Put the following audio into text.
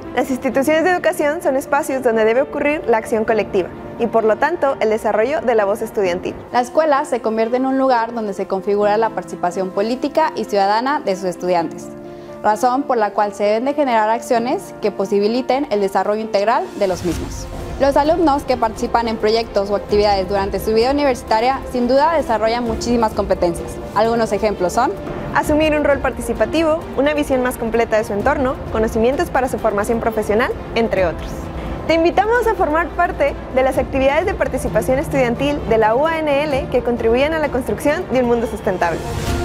Las instituciones de educación son espacios donde debe ocurrir la acción colectiva y, por lo tanto, el desarrollo de la voz estudiantil. La escuela se convierte en un lugar donde se configura la participación política y ciudadana de sus estudiantes, razón por la cual se deben de generar acciones que posibiliten el desarrollo integral de los mismos. Los alumnos que participan en proyectos o actividades durante su vida universitaria sin duda desarrollan muchísimas competencias. Algunos ejemplos son: asumir un rol participativo, una visión más completa de su entorno, conocimientos para su formación profesional, entre otros. Te invitamos a formar parte de las actividades de participación estudiantil de la UANL que contribuyen a la construcción de un mundo sustentable.